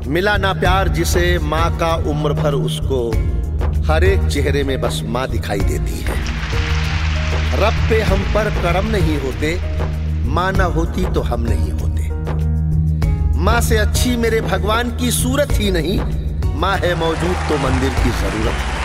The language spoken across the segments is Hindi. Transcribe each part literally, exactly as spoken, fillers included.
मिला ना प्यार जिसे माँ का उम्र भर उसको हर एक चेहरे में बस माँ दिखाई देती है। रब पे हम पर करम नहीं होते, माँ ना होती तो हम नहीं होते। माँ से अच्छी मेरे भगवान की सूरत ही नहीं, माँ है मौजूद तो मंदिर की जरूरत है।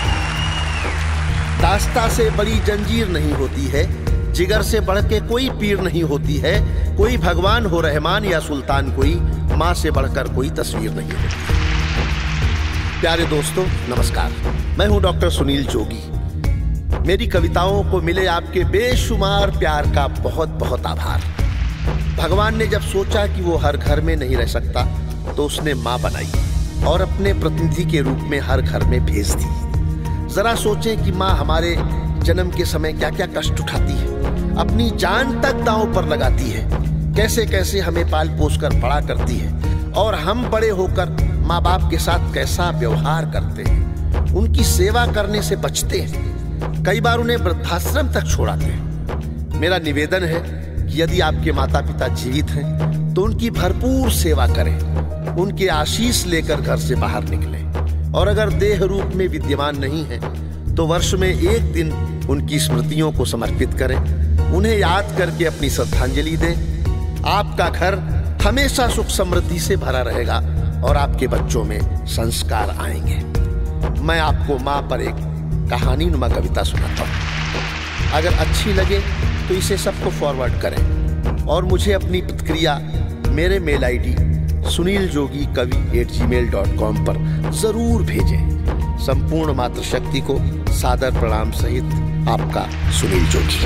दास्ता से बड़ी जंजीर नहीं होती है, जिगर से बढ़ के कोई पीर नहीं होती है। कोई भगवान हो रहमान या सुल्तान, कोई माँ से बढ़कर कोई तस्वीर नहीं होती। प्यारे दोस्तों नमस्कार, मैं हूं डॉक्टर सुनील जोगी। मेरी कविताओं को मिले आपके बेशुमार प्यार का बहुत बहुत आभार। भगवान ने जब सोचा कि वो हर घर में नहीं रह सकता तो उसने माँ बनाई और अपने प्रतिनिधि के रूप में हर घर में भेज दी। जरा सोचें कि माँ हमारे जन्म के समय क्या क्या कष्ट उठाती है, अपनी जान तक दांव पर लगाती है, कैसे कैसे हमें पाल पोस कर बड़ा करती है और हम बड़े होकर माँ बाप के साथ कैसा व्यवहार करते हैं, उनकी सेवा करने से बचते हैं, कई बार उन्हें वृद्धाश्रम तक छोड़ाते हैं। मेरा निवेदन है कि यदि आपके माता पिता जीवित हैं तो उनकी भरपूर सेवा करें, उनके आशीष लेकर घर से बाहर निकलें और अगर देह रूप में विद्यमान नहीं है तो वर्ष में एक दिन उनकी स्मृतियों को समर्पित करें, उन्हें याद करके अपनी श्रद्धांजलि दें। आपका घर हमेशा सुख समृद्धि से भरा रहेगा और आपके बच्चों में संस्कार आएंगे। मैं आपको माँ पर एक कहानी नुमा कविता सुनाता हूँ। अगर अच्छी लगे तो इसे सबको फॉरवर्ड करें और मुझे अपनी प्रतिक्रिया मेरे mail ID Sunil Jogi Kavi at gmail dot com पर जरूर भेजें। संपूर्ण मातृशक्ति को सादर प्रणाम सहित आपका सुनील जोगी।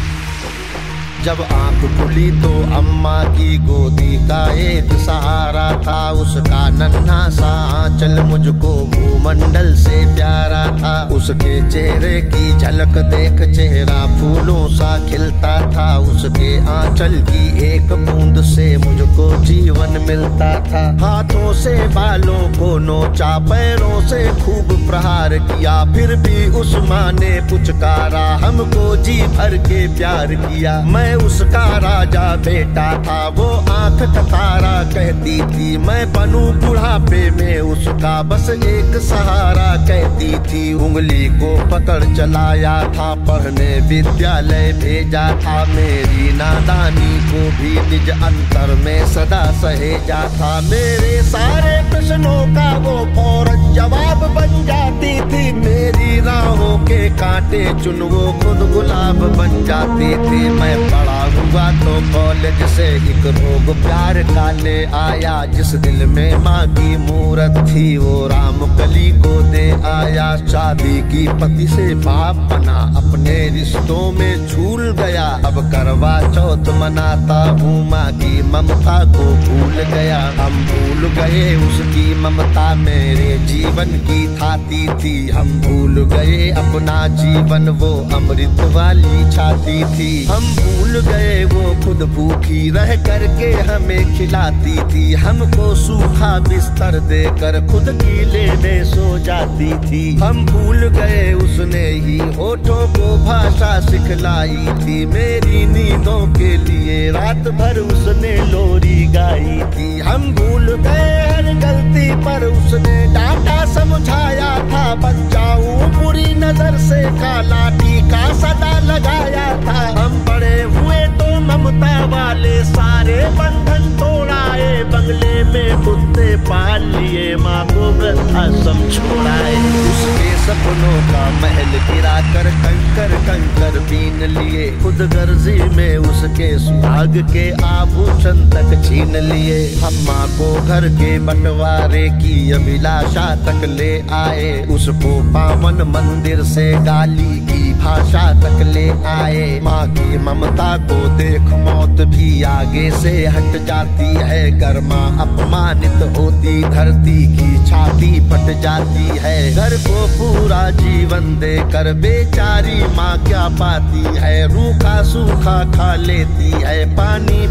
जब आंख खुली तो अम्मा की गोदी का एक सहारा था, उसका नन्हा सा आंचल मुझको भूमंडल से प्यारा था। उसके चेहरे की झलक देख चेहरा फूलों सा खिलता था, उसके आंचल की एक बूंद से मुझको जीवन मिलता था। हाथों से बालों को नोचा, पैरों से खूब प्रहार किया, फिर भी उस माँ ने पुचकारा, हमको जी भर के प्यार किया। मैं उसका राजा बेटा था, वो आंख टकारा कहती थी, मैं बनूं बुढ़ापे में उसका बस एक सहारा कहती थी। उंगली को पकड़ चलाया था, पढ़ने विद्यालय भेजा था, मेरी नादानी को भी निज अंतर में सदा सहेजा था। मेरे सारे प्रश्नों का वो फौरन जवाब बन जाती थी, मेरी राहों के कांटे चुन वो खुद गुलाब बन जाती थी। मैं बड़ा हुआ तो कॉलेज से एक रोग प्यार का ले आया, जिस दिल में माँ की मूरत थी वो राम कली को दे आया। शादी की पति से बाप बना, अपने रिश्तों में झूल गया, अब करवा चौथ मनाता हूँ, माँ की ममता को भूल गया। हम भूल गए उसकी ममता मेरे जीवन की थाती थी, हम भूल गए अपना जीवन वो अमृत वाली छाती थी। हम भूल गए वो खुद भूखी रह करके हमें खिलाती थी, हमको सूखा बिस्तर देकर खुद गीले में सो जाती थी। हम भूल गए उसने ही होठों को भाषा सिखलाई थी, मेरी नींदों के लिए रात भर उसने लोरी गाई थी। हम भूल गए हर गलती पर उसने डांटा समझाया था, बचाऊं बुरी नजर से काला टीका सदा लगाया था। हम बड़े हुए तो ममता वाले सारे बंधन तोड़ाए, बंगले में कुत्ते पाल लिए, माँ को वृद्धाश्रम छोड़ाए। उसके सपनों का महल गिरा कर कंकर कंकर बीन लिए, खुद गर्जी में उसके सुहाग के आभूषण तक छीन लिए। हम माँ को घर के बंटवारे की अभिलाषा तक ले आए, उसको पावन मंदिर से गाली की भाषा तक ले आए। माँ की ममता को देख मौत भी आगे से हट जाती है, गर्मा अपमानित होती धरती की छाती फट जाती है। घर को पूरा जीवन देकर बेचारी माँ क्या पाती है, रूखा सूखा खा लेती है, पानी पी कर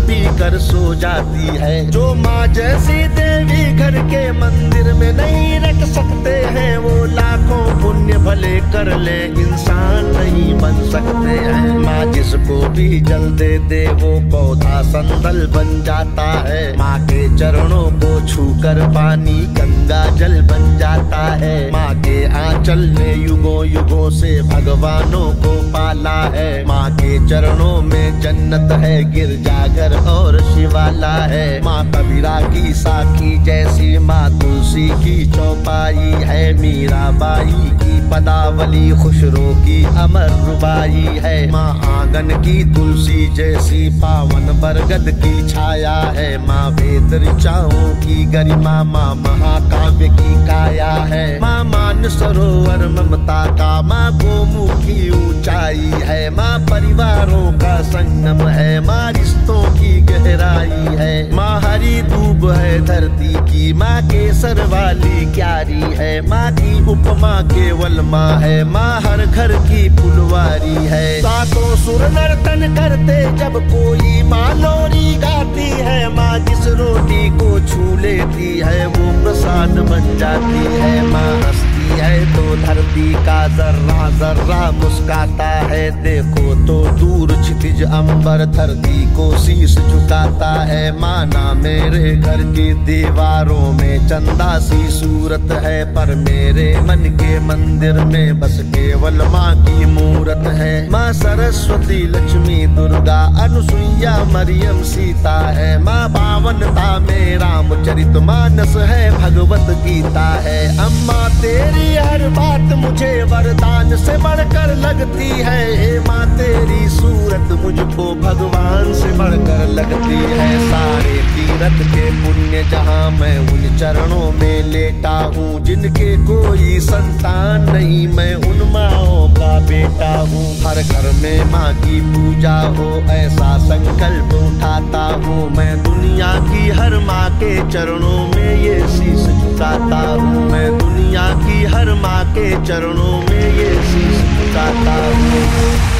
कर सो जाती है। जो माँ जैसी देवी घर के मंदिर में नहीं रख सकते हैं, वो लाखों पुण्य भले कर ले इंसान नहीं बन सकते हैं। माँ जिसको भी जल दे दे वो पौधा संदल बन जाता है। माँ के चरणों को छूकर पानी गंगा जल बन जाता है। माँ के आंचल ने युगों युगों से भगवानों को पाला है। माँ के चरणों में जन्नत है, गिरजाघर और शिवाला है। माँ कबीरा की साखी जैसी, माँ तुलसी की चौपाई है। मीराबाई की पदावली खुशरो की अमर रुबाई है। माँ आंगन की तुलसी जैसी, पावन बरगद की छाया है। माँ वेद ऋचाओं की गरिमा, माँ महाकाव्य की काया है। माँ मान सरोवर ममता का, माँ गोमुखी ऊंचाई है। माँ परिवारों का संगम है, माँ रिश्तों की गहराई है। माँ हरी दूब है धरती की, माँ केसर वाली क्यारी है। माँ की उपमा केवल माँ है, माँ हर घर की फुलवारी है। सातों सुर नर्तन करते जब कोई माँ लोरी गाती है। माँ जिस रोटी को छू लेती है वो प्रसाद बन जाती है। माँ हंसती है तो धरती का जर्रा जर्रा मुस्काता है। देखो तो दूर क्षितिज अंबर धरती को शीश झुकाता है। माना मेरे घर की दीवारों में चंदा सी सूरत है, पर मेरे मन के मंदिर में बस केवल माँ की मूरत है। माँ सरस्वती लक्ष्मी दुर्गा अनुसुईया मरियम सीता है। माँ पावनता में रामचरित मानस है, भगवत गीता है। अम्मा तेरी हर बात मुझे वरदान से बढ़कर लगती है। हे माँ तेरी सूरत मुझको भगवान से बढ़कर लगती है। सारे तीरथ के पुण्य जहाँ मैं उन चरणों में लेटा हूँ। जिनके कोई संतान नहीं मैं उन माँओं का बेटा हूँ। हर घर में माँ की पूजा हो ऐसा संकल्प उठाता हूँ। मैं दुनिया की हर माँ के चरणों में ये शीश झुकाता हूँ। मैं दुनिया की हर माँ के चरणों में ये शीश झुकाता हूँ।